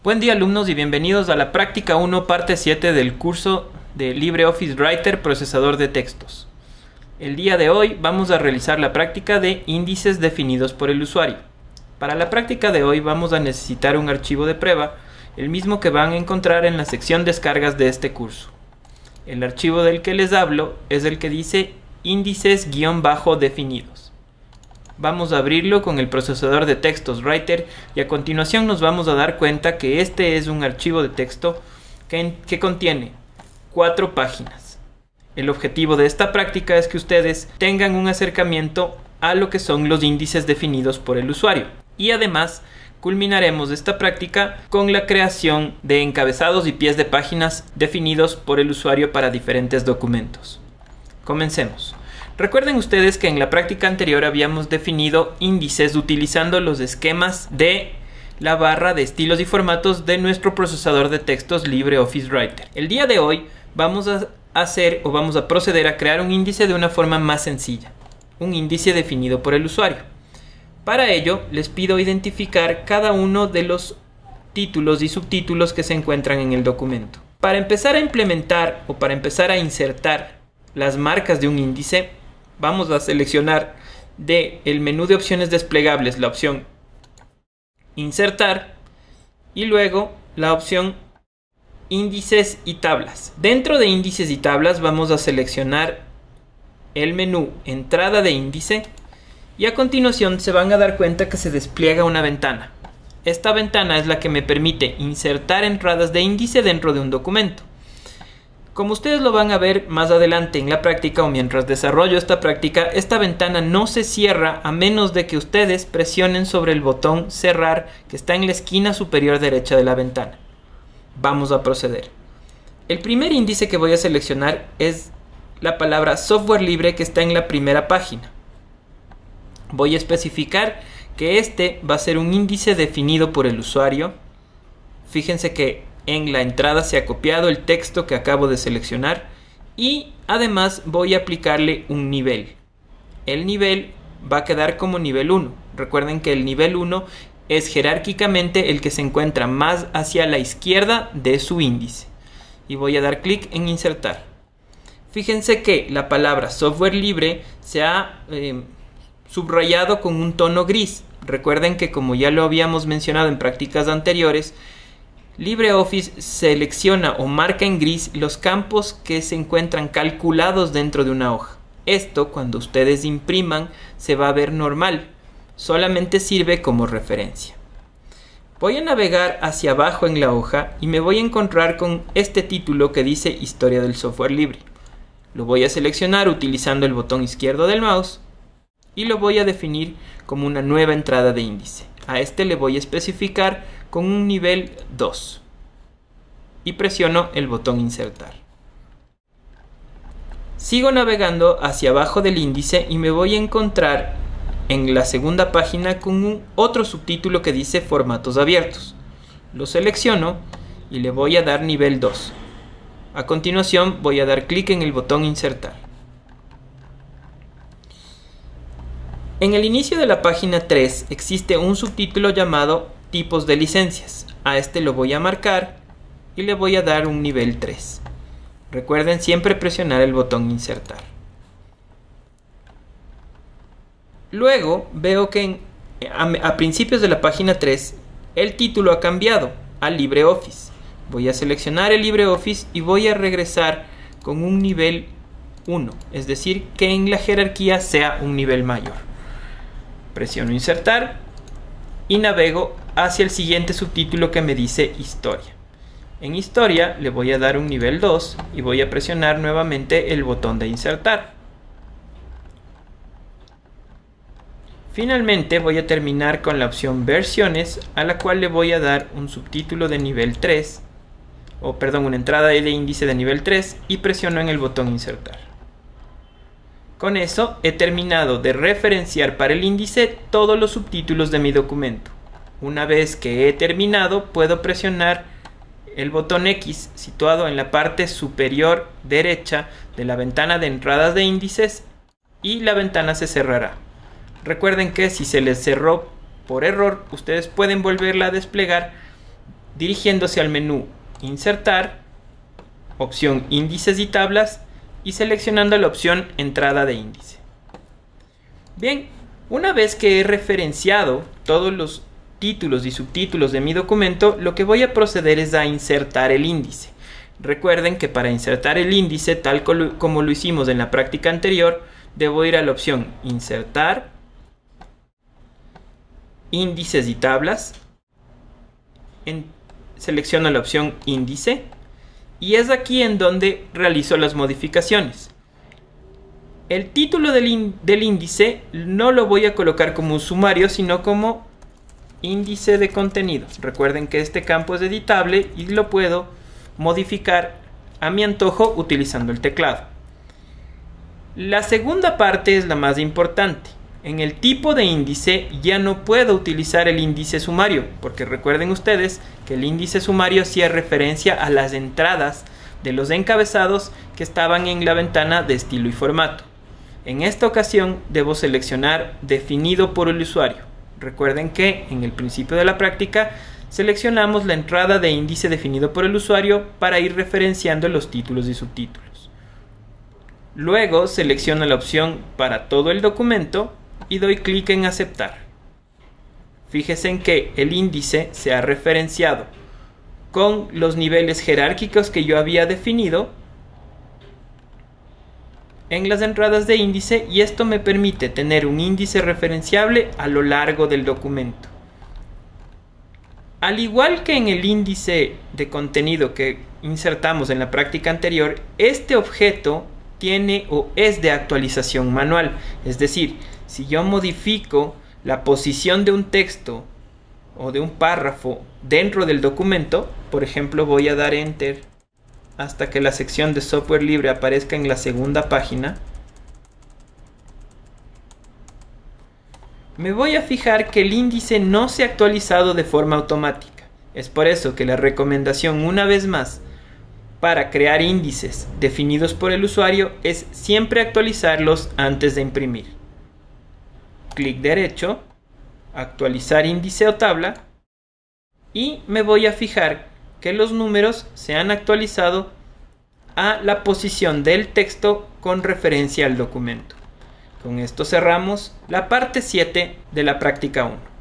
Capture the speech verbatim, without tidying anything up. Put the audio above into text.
Buen día alumnos y bienvenidos a la práctica uno parte siete del curso de LibreOffice Writer Procesador de Textos. El día de hoy vamos a realizar la práctica de índices definidos por el usuario. Para la práctica de hoy vamos a necesitar un archivo de prueba, el mismo que van a encontrar en la sección descargas de este curso. El archivo del que les hablo es el que dice índices-definidos. Vamos a abrirlo con el procesador de textos Writer y a continuación nos vamos a dar cuenta que este es un archivo de texto que, que contiene cuatro páginas. El objetivo de esta práctica es que ustedes tengan un acercamiento a lo que son los índices definidos por el usuario. Y además culminaremos esta práctica con la creación de encabezados y pies de páginas definidos por el usuario para diferentes documentos. Comencemos. Recuerden ustedes que en la práctica anterior habíamos definido índices utilizando los esquemas de la barra de estilos y formatos de nuestro procesador de textos LibreOffice Writer. El día de hoy vamos a hacer o vamos a proceder a crear un índice de una forma más sencilla, un índice definido por el usuario. Para ello les pido identificar cada uno de los títulos y subtítulos que se encuentran en el documento. Para empezar a implementar o para empezar a insertar las marcas de un índice, vamos a seleccionar del menú de opciones desplegables la opción Insertar y luego la opción Índices y tablas. Dentro de índices y tablas vamos a seleccionar el menú Entrada de índice y a continuación se van a dar cuenta que se despliega una ventana. Esta ventana es la que me permite insertar entradas de índice dentro de un documento. Como ustedes lo van a ver más adelante en la práctica o mientras desarrollo esta práctica, esta ventana no se cierra a menos de que ustedes presionen sobre el botón cerrar que está en la esquina superior derecha de la ventana. Vamos a proceder. El primer índice que voy a seleccionar es la palabra software libre que está en la primera página. Voy a especificar que este va a ser un índice definido por el usuario. Fíjense que en la entrada se ha copiado el texto que acabo de seleccionar y además voy a aplicarle un nivel. El nivel va a quedar como nivel uno. Recuerden que el nivel uno es jerárquicamente el que se encuentra más hacia la izquierda de su índice. Y voy a dar clic en insertar. Fíjense que la palabra software libre se ha eh, subrayado con un tono gris. Recuerden que, como ya lo habíamos mencionado en prácticas anteriores, LibreOffice selecciona o marca en gris los campos que se encuentran calculados dentro de una hoja. Esto, cuando ustedes impriman, se va a ver normal. Solamente sirve como referencia. Voy a navegar hacia abajo en la hoja y me voy a encontrar con este título que dice Historia del software libre. Lo voy a seleccionar utilizando el botón izquierdo del mouse y lo voy a definir como una nueva entrada de índice. A este le voy a especificar con un nivel dos y presiono el botón insertar. Sigo navegando hacia abajo del índice y me voy a encontrar en la segunda página con un otro subtítulo que dice formatos abiertos. Lo selecciono y le voy a dar nivel dos. A continuación voy a dar clic en el botón insertar. En el inicio de la página tres existe un subtítulo llamado tipos de licencias. A este lo voy a marcar y le voy a dar un nivel tres. Recuerden siempre presionar el botón insertar. Luego veo que en, a, a principios de la página tres el título ha cambiado a LibreOffice. Voy a seleccionar el LibreOffice y voy a regresar con un nivel uno, es decir que en la jerarquía sea un nivel mayor. Presiono insertar y navego hacia el siguiente subtítulo que me dice historia. En historia le voy a dar un nivel dos y voy a presionar nuevamente el botón de insertar. Finalmente voy a terminar con la opción versiones, a la cual le voy a dar un subtítulo de nivel tres, o perdón, una entrada de índice de nivel tres y presiono en el botón insertar. Con eso he terminado de referenciar para el índice todos los subtítulos de mi documento. Una vez que he terminado, puedo presionar el botón X situado en la parte superior derecha de la ventana de entradas de índices y la ventana se cerrará. Recuerden que si se les cerró por error, ustedes pueden volverla a desplegar dirigiéndose al menú Insertar, opción Índices y tablas y seleccionando la opción Entrada de índice. Bien, una vez que he referenciado todos los títulos y subtítulos de mi documento, lo que voy a proceder es a insertar el índice. Recuerden que para insertar el índice, tal como lo hicimos en la práctica anterior, debo ir a la opción Insertar, Índices y tablas, en, selecciono la opción Índice y es aquí en donde realizo las modificaciones. El título del, del índice no lo voy a colocar como un sumario, sino como índice de contenidos. Recuerden que este campo es editable y lo puedo modificar a mi antojo utilizando el teclado. La segunda parte es la más importante. En el tipo de índice ya no puedo utilizar el índice sumario, porque recuerden ustedes que el índice sumario hacía referencia a las entradas de los encabezados que estaban en la ventana de estilo y formato. En esta ocasión debo seleccionar definido por el usuario. Recuerden que en el principio de la práctica seleccionamos la entrada de índice definido por el usuario para ir referenciando los títulos y subtítulos. Luego selecciono la opción para todo el documento y doy clic en aceptar. Fíjense en que el índice se ha referenciado con los niveles jerárquicos que yo había definido en las entradas de índice y esto me permite tener un índice referenciable a lo largo del documento. Al igual que en el índice de contenido que insertamos en la práctica anterior, este objeto tiene o es de actualización manual, es decir, si yo modifico la posición de un texto o de un párrafo dentro del documento, por ejemplo voy a dar Enter hasta que la sección de software libre aparezca en la segunda página, me voy a fijar que el índice no se ha actualizado de forma automática. Es por eso que la recomendación, una vez más, para crear índices definidos por el usuario es siempre actualizarlos antes de imprimir. Clic derecho, actualizar índice o tabla y me voy a fijar que los números se han actualizado a la posición del texto con referencia al documento. Con esto cerramos la parte siete de la práctica uno.